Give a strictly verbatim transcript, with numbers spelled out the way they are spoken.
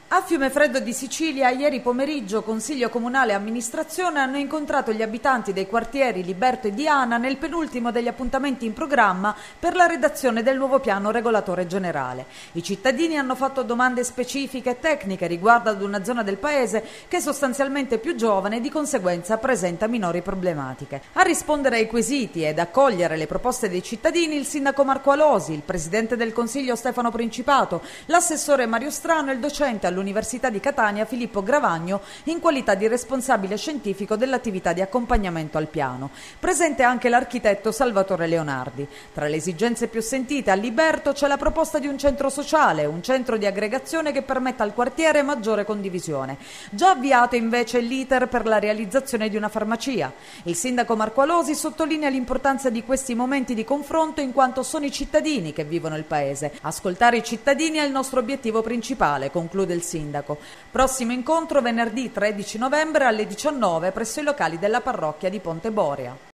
A Fiumefreddo di Sicilia, ieri pomeriggio, Consiglio Comunale e Amministrazione hanno incontrato gli abitanti dei quartieri Liberto e Diana nel penultimo degli appuntamenti in programma per la redazione del nuovo piano regolatore generale. I cittadini hanno fatto domande specifiche e tecniche riguardo ad una zona del paese che è sostanzialmente più giovane e di conseguenza presenta minori problematiche. A rispondere ai quesiti ed accogliere le proposte dei cittadini il sindaco Marco Alosi, il presidente del Consiglio Stefano Principato, l'assessore Mario Strano e il docente all'Università di Catania Filippo Gravagno in qualità di responsabile scientifico dell'attività di accompagnamento al piano. Presente anche l'architetto Salvatore Leonardi. Tra le esigenze più sentite a Liberto c'è la proposta di un centro sociale, un centro di aggregazione che permetta al quartiere maggiore condivisione. Già avviato invece l'iter per la realizzazione di una farmacia. Il sindaco Marco Alosi sottolinea l'importanza di questi momenti di confronto in quanto sono i cittadini che vivono il paese. Ascoltare i cittadini è il nostro obiettivo principale, conclude il sindaco. Prossimo incontro venerdì tredici novembre alle diciannove presso i locali della parrocchia di Ponte Borea.